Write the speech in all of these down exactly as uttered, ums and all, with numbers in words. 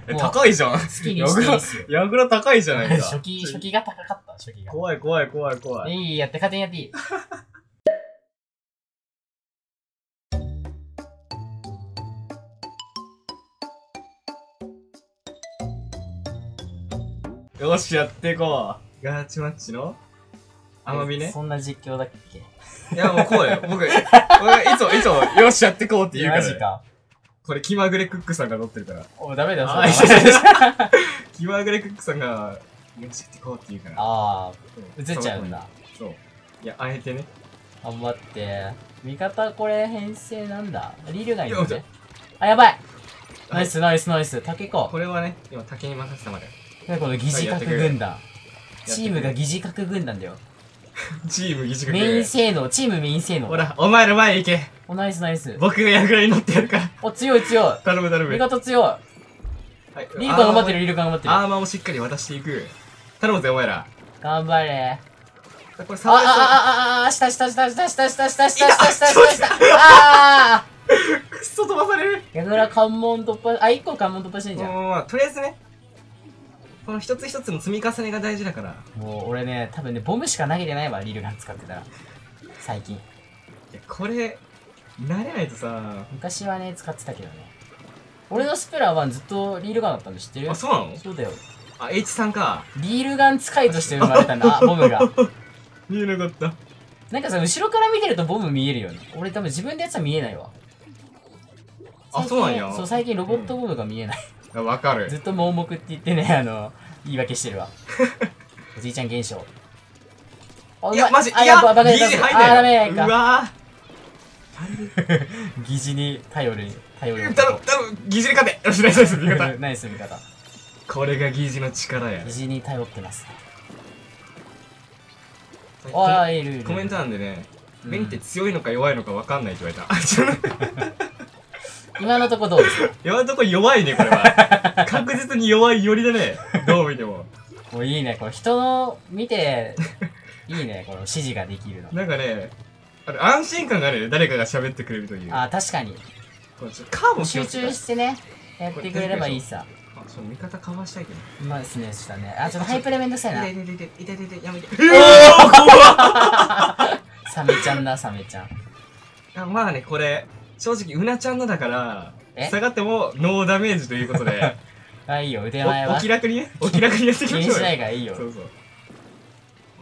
え、高いじゃん。 好きにしていいっすよ。 ヤグラ高いじゃないか。 初期、初期が高かった、初期が。 怖い怖い怖い怖い。 いい、やって、勝手にやっていい。 よし、やっていこう。ガチマッチの甘みね。 そんな実況だっけ？ いや、もうこうだよ。僕、俺いつも、いつも、よし、やっていこうって言うから、ね。 マジか。 これ、気まぐれクックさんが乗ってるから。 お、ダメだよ、 あそれ。 気まぐれクックさんが、よし、やっていこうって言うから。 ああ、映っちゃうんだ。 そう。いや、あえてね。 頑張って。味方これ編成なんだ。リルがいるね。あ、やばい。ナイスナイスナイス。竹か。 これはね、今竹に任せたまで。 この疑似核軍団。チームが疑似核軍団だよ。 チーム疑似核。 メイン性能、チームメイン性能。 ほら、お前の前へ行け。 お、ナイスナイス。 僕がヤグラに乗ってやるから。 お、強い強い。 頼む頼む。 味方強い。はい、リルカ頑張ってる、リルカ頑張ってる。 アーマーもしっかり渡していく。頼むぜ、お前ら。 頑張れ。 これ、 あ、あ、あ、あ、あ、下、下、下、下、下、下、下、下、下、下、下、下、下、あーくっそ飛ばされる。 ヤグラ関門突破、あ、一個関門突破してんじゃん。 まあ、とりあえずね、この一つ一つの積み重ねが大事だから。 もう、俺ね、多分ね、ボムしか投げてないわ、リルガン使ってたら。最近。いや、これ、慣れないとさ。 昔はね、使ってたけどね。俺のスプラはずっとリールガンだったんで知ってる？ あ、そうなの？ そうだよ。 あ、エイチさん か。 リールガン使いとして生まれたんだ、ボムが。 見えなかった。 なんかさ、後ろから見てるとボム見えるよね。俺多分自分でやつは見えないわ。 あ、そうなんや。 そう、最近ロボットボムが見えない。 うん、わかる。 ずっと盲目って言ってね、あの、言い訳してるわ。おじいちゃん現象。 いや、マジ、いあ、 や、 やっぱバカ疑似入んあ、ダメないよ。うわぁ。疑似に頼る、頼る。 たぶん、たぶん、疑似に勝て。よし、ナイスナイス、味方。 ナイス味方。 これが疑似の力や。 疑似に頼ってます。ああ、いるいる。 コメント欄でね、ベンって強いのか弱いのか分かんないって言われた。 今のとこどうですか？ 今のとこ弱いね、これは。確実に弱い寄りだね。どう見ても。 もういいね、これ人の見て、いいね、この指示ができるの。 なんかね、あれ安心感があるね、誰かが喋ってくれるという。 ああ、確かに。 これちょっとカーボン集中してね、やってくれればいいさ。 あ、ちょっと味方かわしたいけど。 まあですね、したね。あ、ちょっとハイプレめんどくさいな。 痛い痛い痛い痛い痛い痛い、やめて。 サメちゃんだ、サメちゃん。 あ、まあね、これ、正直、うなちゃんのだから、 え下がってもノーダメージということで、 あ、いいよ、腕前は。 お、お気楽にね、お気楽にやっていきましょうよ。 気にしないからいいよ。 そうそう。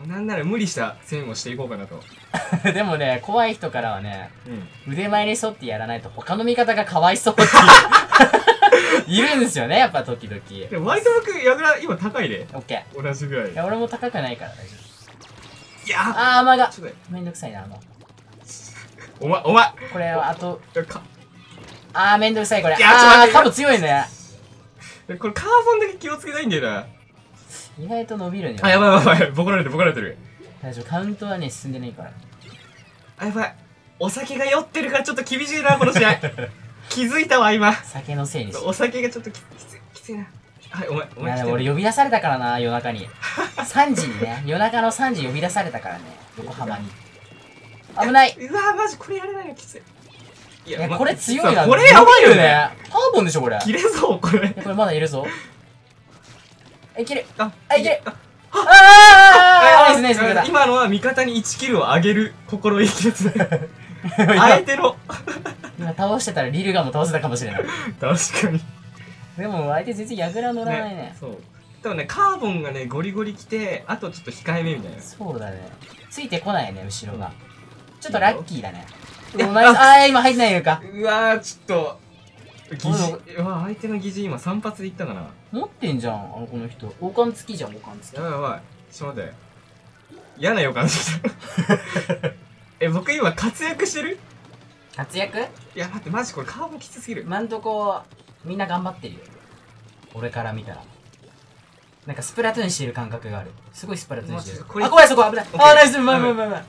なんなら無理した線をしていこうかなと。 でもね、怖い人からはね、 うん。 腕前に沿ってやらないと他の味方がかわいそうっていう。いるんですよね、やっぱ時々。 でも割と僕、ヤグラ今高いで。 オッケー。 同じぐらい。 いや、俺も高くないから大丈夫。 いやあー、甘が。 ちょっとめんどくさいな、甘。 お前、お前これは、あと、 かあー、めんどくさい、これ。 いやちょっと待ってあー、カブ強いね。 これカーボンだけ気をつけたいんだよな。 意外と伸びるね。 あ、やばいやばいやばい。ボコられてるボコられてる。 大丈夫、カウントはね、進んでないから。 あ、やばい。お酒が酔ってるからちょっと厳しいな、この試合。気づいたわ、今。 酒のせいにしお酒がちょっとききつい、きついな。はい、お前、おいや、 前来てる。 でも俺呼び出されたからな、夜中に。さんじにね、夜中のさんじ呼び出されたからね、横浜に。危ない。 うわー、マジこれやれないのきつい。いいや、 まこれ強いな。 これやばいよね。 カーボンでしょ、これ。 切れそう、これ。 いや、これまだいるぞ。いける。 あ、 あ、いける。 ああー、ナイスナイス、味方。 今のは味方にいちキルを上げる心意気ですね。相手の。 今倒してたらリルガンも倒せたかもしれない。 確かに。 でも相手全然ヤグラ乗らないね。 そう。でもね、カーボンがね、ゴリゴリ来て、あとちょっと控えめみたいな。 そうだね。ついてこないね、後ろが。ちょっとラッキーだね。お前、あー、今入ってないのか。 うわー、ちょっと。疑似。うわ、相手の疑似今さん発でいったかな。 持ってんじゃん、あのこの人。王冠付きじゃん、王冠付き。 やばいやばい。ちょっと待って。嫌な予感してきた。え、僕今活躍してる？ 活躍？ いや、待って、マジこれカーボンきつすぎる。 今んとこ、みんな頑張ってるよ。俺から見たら。なんかスプラトゥーンしてる感覚がある。すごいスプラトゥーンしてる。あ、怖い、そこ危ない。あー、ナイス、うまいうまいうまいうまい。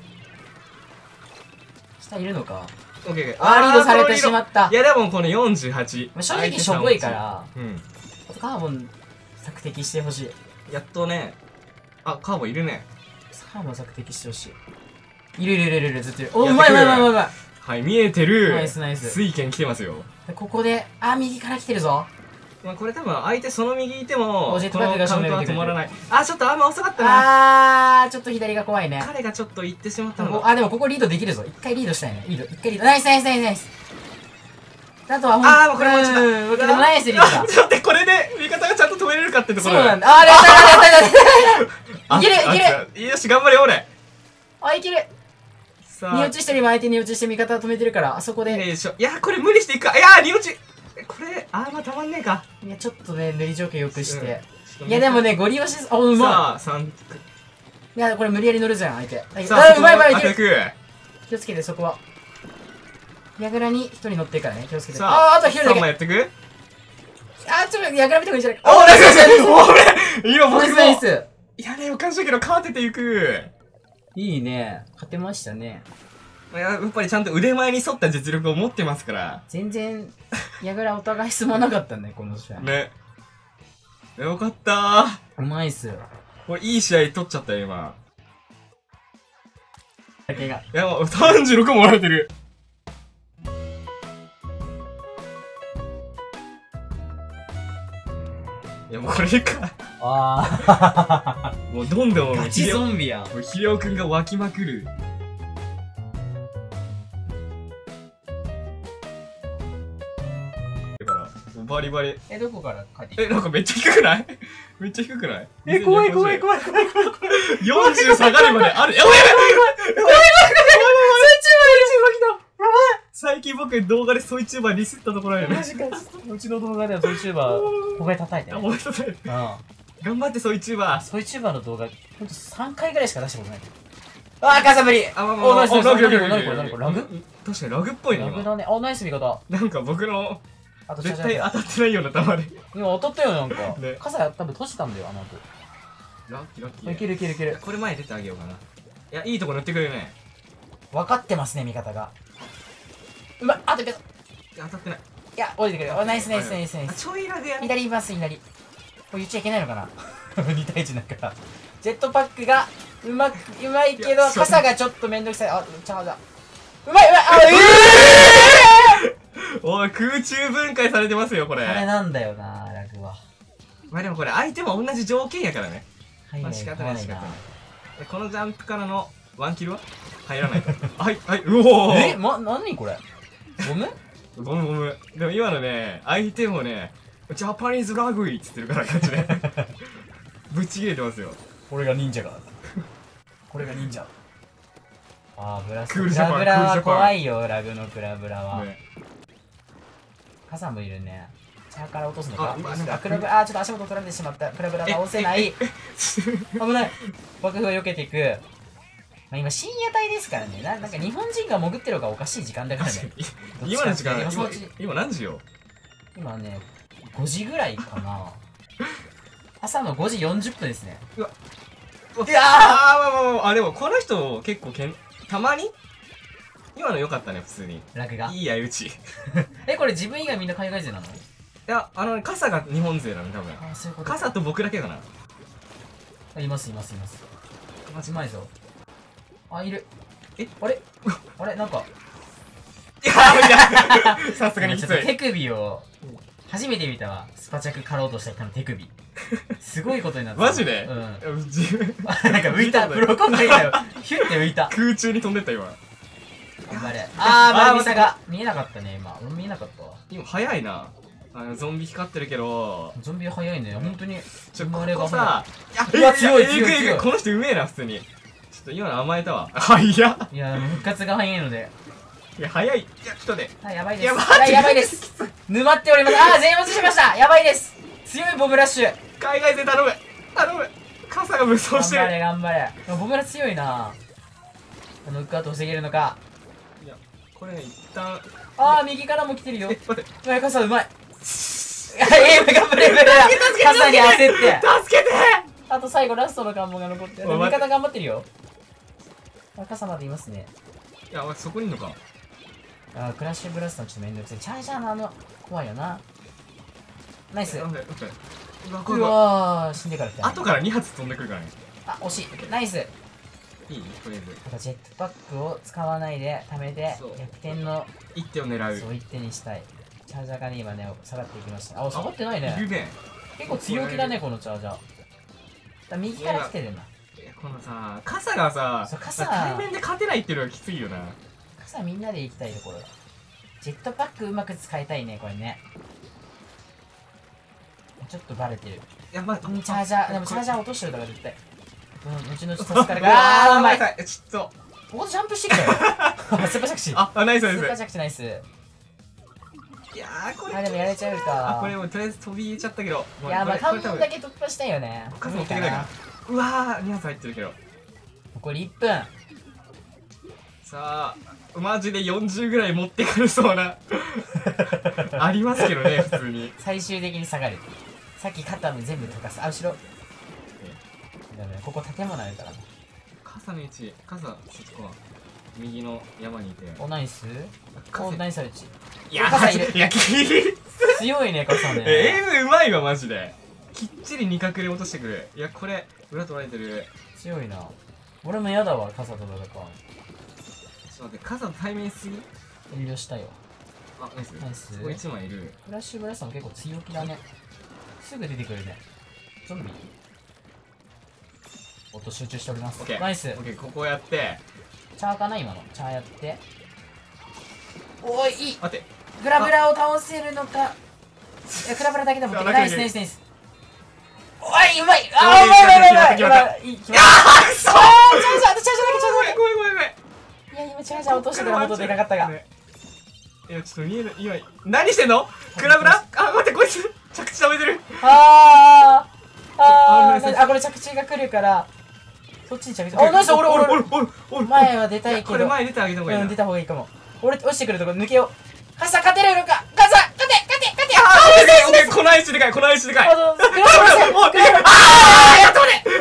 下いるのか。 オッケーオッケー。 あー、リードされてしまった。 いや、でもこのよんじゅうはち。 正直しょぼいから、 うん。 あとカーボン索敵してほしい。 やっとね。あ、カーボンいるね。 カーボン索敵してほしい。いるいるいるいる、ずっといる。お、うまいうまいうまいうまいうまい。 はい、見えてる。 ナイスナイス。 水拳来てますよ。 ここで、あ、右から来てるぞ。 まあこれ多分相手その右いてもおジェットパックが正面このカウント見てくれてるは止まらない。あ、ちょっとあんま遅かったな。 あー、ちょっと左が怖いね。 彼がちょっと行ってしまったのが。 あ、でもここリードできるぞ。一回リードしたいね。リード、一回リード。ナイスナイスナイスナイス。あとはほんあー、もうこれもうちょっと。 うん、でもナイスリードだ。 ちょっと待って、これで味方がちゃんと止めれるかってところそうなんだ。あー、やったやったやったやった。いけるいける。 る。よし、頑張れよ、俺。 あ、いける。 さ二落ちしてる今相手に落ちして味方止めてるから、あそこで。 よいしょ。いや、これ無理していくか。いやー、二落ち。これ、あー、まあたまんねえか。 いや、ちょっとね、塗り条件良くして。 うん、 いや、でもね、ゴリ押し、あ、うまい。 さあ、三。 いや、これ無理やり乗るじゃん、相手。 さあ、 うまいうまい、いける。 る。 気をつけて、そこは。ヤグラに一人乗ってるからね、気をつけて。 さあ、 あー、あと一人だけ。 さんまいやってく。 あー、ちょっとヤグラ見てもいいんじゃないか。 おー、ナイスナイス俺今僕もナイスナイス。 いやね、おかしいけど勝てていく。 いいね。勝てましたね。 いや、やっぱりちゃんと腕前に沿った実力を持ってますから。 全然、ヤグラお互い進まなかったね、この試合。 ね。よかったー。 うまいっすよ。 これいい試合取っちゃったよ、今。 だけが。 いや、もうさんじゅうろくもらえてる。いや、もうこれか。 あもうどんどん、 ガチゾンビやん。 もうヒレオくんが湧きまくる。だから、もうバリバリ。 え、どこから帰ってきた？ え、なんかめっちゃ低くないめっちゃ低くないえ、怖い怖い怖い怖い怖い怖い。 よんじゅう下がるまである。やばいやばいやばいやばいやばいやばいやばいやばいやばいやばいやばいやばい最近僕動画でソイチューバーディスったところやね。 マジか。うちの動画ではソイチューバー、声叩いてあ、 ね。 ごめんなさい。 うん。 頑張ってソイチューバー。 ソイチューバーの動画、ほんとさんかいぐらいしか出したことない。あー、カサブリ。 あ、まあまお、ナイスナイス。 ラグラグ何これ何これラグ確かにラグっぽいね、今。 ラグだね。あ、ナイス味方。 なんか僕のあと、 絶対当たってないような球で。 今当たったよ、なんか。 ね傘多分閉じたんだよ、あの後。 ラッキーラッキー。 いけるいけるいける。 これ前に出てあげようかな。いや、いいとこ塗ってくれるね。 分かってますね、味方が。うまい。あと、いいや、当たってない。 や、降りてくる。お、ナイスナイスナイスナイあ、 ス。 ちょいラグやね。 左います、左。これ言っちゃいけないのかなに対いちだから。ジェットパックが、うまく、うまいけど、 いやそう傘がちょっとめんどくさい。あ、めっちゃ派だ。うまいうまいあ、えぇおい、空中分解されてますよ、これ。 ーこれなんだよな、ラグは。 まあでもこれ相手も同じ条件やからね。 はいはい、 まあ仕方怖なないい仕方ない。でこのジャンプからのワンキルは入らないからはい、はい、うおーえ、ま、なにこれゴムゴムゴム。でも今のね、相手もね、ジャパニーズラグイっつってるから、こっちね。ぶち切れてますよ。 これが忍者が。これが忍者。あー、ブラス。 クールジャパンクラブラはクールジャパン怖いよ、ラグのクラブラは。 ね、 傘もいるね。チャーから落とすのかあうわなんかあ、クラブ、あー、ちょっと足元取られてしまった。クラブラが押せない。危ない。爆風を避けていく。まあ、今深夜帯ですからね。ななんか日本人が潜ってるのがおかしい時間だからね。 今の時間、今今そっち今何時よ今ね、ごじぐらいかな。朝のごじよんじゅっぷんですね。 うわいやーあー、まあまあまあ、あ、でもこの人結構けん、たまに今の良かったね、普通に。 ラグが。 いい相打ち。いえ、これ自分以外みんな海外勢なの？ や、あのね、傘が日本勢なの、多分。 あ、そういうこと。 傘と僕だけかな。 あ、いますいますいます。 マジうまいぞ。あ、いる。 えあれあれなんか。 いやいやさすがにきつい。 ちょっと手首を、初めて見たわ。スパチャク狩ろうとした人の手首。すごいことになってマジでうん。 自分なんか浮いた。プロコンがいたよ。ヒュッて浮いた。 空中に飛んでった今。 頑張れ。あー、 あーマルミサが。見えなかったね、今。俺見えなかったわ。 今早いな。あのゾンビ光ってるけど、 ゾンビ早いね。本当に。 ちょこ生まれがこさ、 うわ強いえぐ強い強いえぐこの人うめえな普通に。ちょっと今の甘えたわ。はいや。 いや、復活が早いので。 いや早い。いやちょっとね。 あ、やばいです。 やばいはい、やばいです。沼っております。あー、全員落ちしました。やばいです。強いボブラッシュ。 海外勢頼む。頼む。傘が無双してる。 頑張れ、頑張れ。ボブラ強いな。このウックアウト防げるのか。 いやこれね一旦。 あー、右からも来てるよ。 え待って。 うわ、傘うまい。エイム頑張れ、ブレだ。傘に焦って。 助けて。 あと最後ラストの関門が残ってる。 おい味方頑張ってるよ。あ、傘までいますね。 いやそこにいんのか。 あー、クラッシュブラストのちょっとめんどくさい。チャージャーのあの、怖いよな。ナイス。 待って待って。うわう怖い怖い。 わー、死んでから来たね。 後からに発飛んでくるからね。 あ、惜しい。ナイス。 いいとりあえず。 なんかジェットパックを使わないで貯めてそう逆転の一手を狙う。 そう一手にしたい。 チャージャーがね、今ね、下がっていきました。あ、下がってないね。 いるね。 結構強気だね、このチャージャー。だ右から来てるな。 このさ、傘がさ、 そう傘対面で勝てないっていうのがきついよな。 傘みんなで行きたいところだ。ジェットパックうまく使いたいね、これね。ちょっとバレてる。 いや、まあ、 チャージャー、でもチャージャー落としてるから絶対。うん、後々助かるかあら。あー、 ー、 うまい。 ごめんなさい。ちょっと。 ここでジャンプしてきたよ。スーパー着地。 あ、あ、ナイスナイスーパース。 着地ナイス。 いやー、これ。 あ、でもやれちゃうあ、 か。 これもうとりあえず飛び入れちゃったけど。 いや、まあ、関これこれ多分門だけ突破したいよね。 傘持ってくれないかな。うわー、に発入ってるけど。 残りいっぷん。 さあ、マジでよんじゅうぐらい持ってかれそうな。ありますけどね、普通に。 最終的に下がる。さっき肩も全部溶かす。あ、後ろ。ダメだ、ここ建物あるからね。 傘の位置、傘、そっちこう右の山にいて。 お、ナイス。お、 傘ナイスあるち。 いや、 傘いるいや、き強いね、傘ね。 え、エムうまいわ、マジで。きっちり二角で落としてくる。いや、これ、裏取られてる。 強いな。俺も嫌だわ、傘と戦う。 ちょっと待って、傘の対面しすぎ。 遠慮したよ。 あ、ナイス。 ナイスそこ一枚いる。 フラッシュブラストも結構強気だね。すぐ出てくるね。ゾンビおっと、集中しております。 オッケー。 ナイス。 オッケー、ここやって。 チャーかな今の。チャーやって。おい、いい。 待って。 グラブラを倒せるのか。いや、グラブラだけでもあナイスナイスナイス。おい、うまい。 オあー、うッケーまいうまいうまい。 決まった決まったいい、決いやまっー、くそーた。あー、チャージャー、あとチャージャーだけ、チャージャーだけ。 ごめんごめんごめん。 いや、今チャージャー落としてたらもっとでかかったが。 ねいや、ちょっと見える。今、何してんのクラブラあ、待って、こいつ、着地止めてる。 あー、ああナイスナイスー、あ、これ着地が来るから、そっちに着地。あ、ナイス、俺、俺、俺。 おいおい前は出たいけど。 これ前出てあげた方がいいな。 うん、出た方がいいかも。俺、落ちてくるとこ抜けよう。傘勝てるのか傘勝て勝て勝てあー、でかい、オッケー、この石でかい、この石でかい。 あの、グラブラせんおいあー、やっとね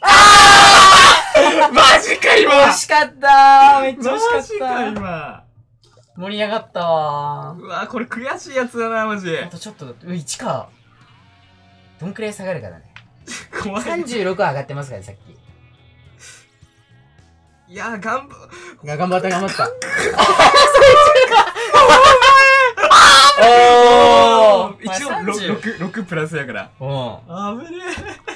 あーマジか、今惜しかったーめっちゃ惜しかっマジか、 た今。 盛り上がったわうわ、これ悔しいやつだな、マジ。 ーあとちょっと、う、いちか。どんくらい下がるかだね。 怖い。 さんじゅうろく上がってますからね、さっき。 いや、頑張、 が頑張った、頑張った。 おおー一応、 まあさんじゅうろく、ろくプラスやから。 うん。 あぶねえ。